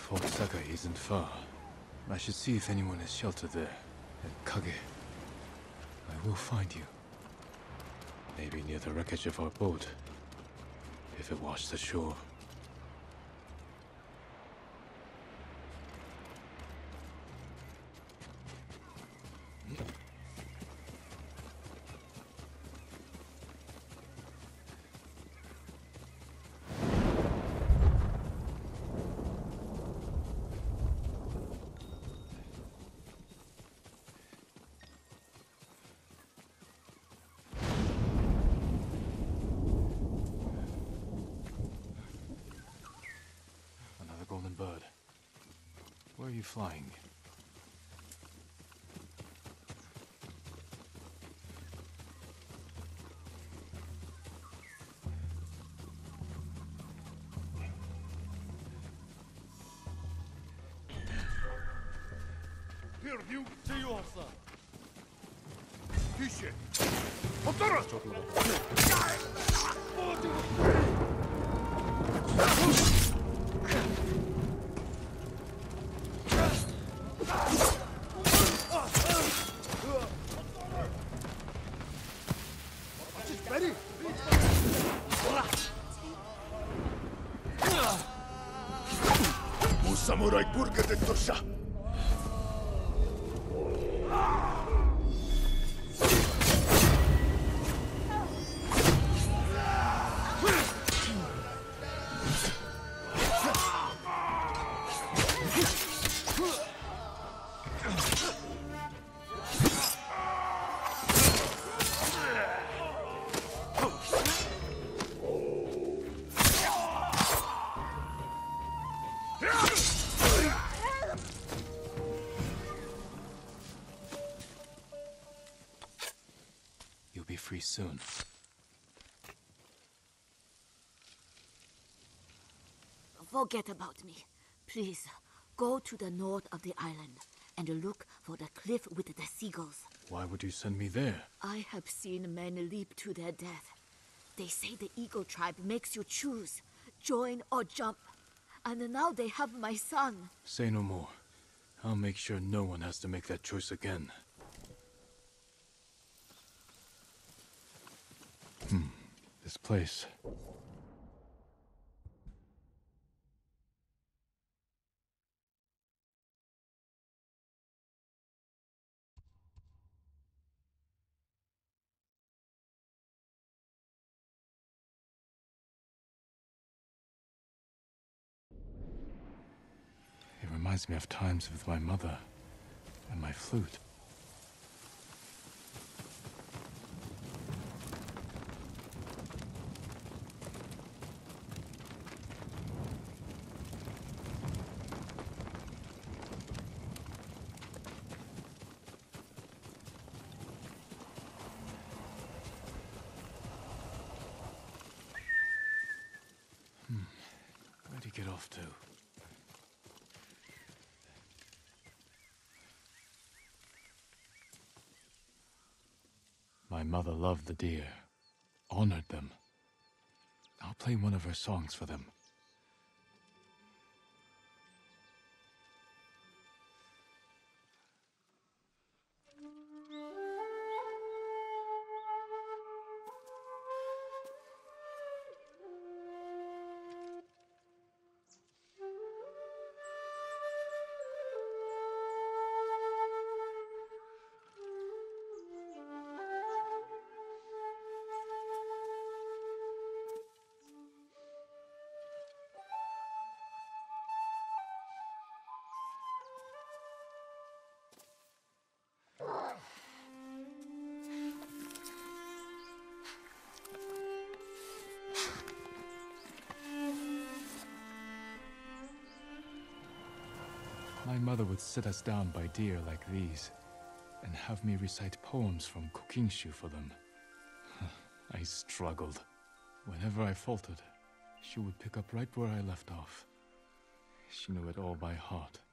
Fort Sakai isn't far. I should see if anyone is sheltered there. At Kage. I will find you. Maybe near the wreckage of our boat. If it washed ashore. Golden bird. Where are you flying? Пердю Тиоса. Тише. Повтора. Samurai purkatettossa. Free soon. Forget about me. Please, go to the north of the island and look for the cliff with the seagulls. Why would you send me there? I have seen men leap to their death. They say the eagle tribe makes you choose, join or jump. And now they have my son. Say no more. I'll make sure no one has to make that choice again. This place. It reminds me of times with my mother and my flute. Where'd he get off to? My mother loved the deer, honored them. I'll play one of her songs for them. My mother would sit us down by deer like these, and have me recite poems from Kokinshu for them. I struggled. Whenever I faltered, she would pick up right where I left off. She knew it all by heart.